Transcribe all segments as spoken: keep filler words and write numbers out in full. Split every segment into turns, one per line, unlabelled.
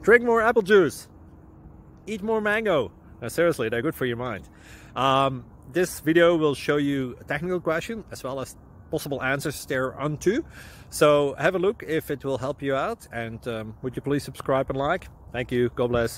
Drink more apple juice. Eat more mango. No, seriously, they're good for your mind. Um, this video will show you a technical question as well as possible answers thereunto. So have a look if it will help you out, and um, would you please subscribe and like? Thank you. God bless.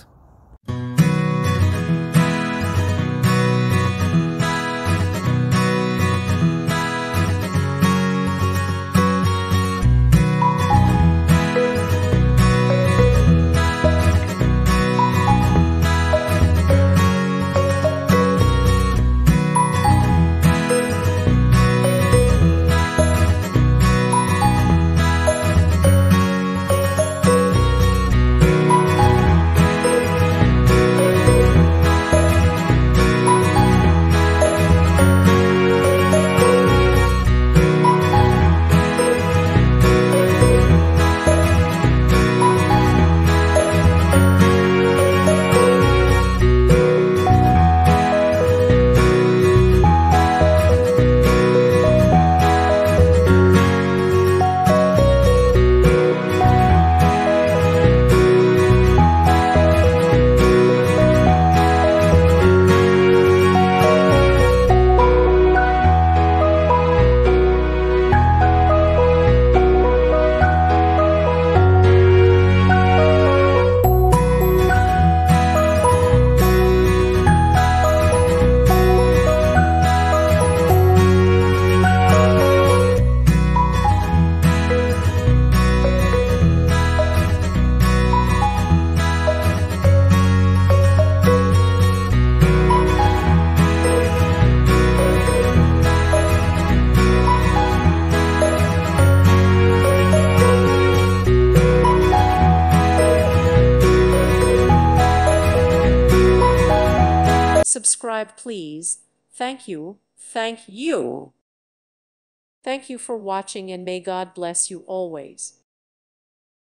Subscribe, please. Thank you. Thank you. Thank you for watching, and may God bless you always.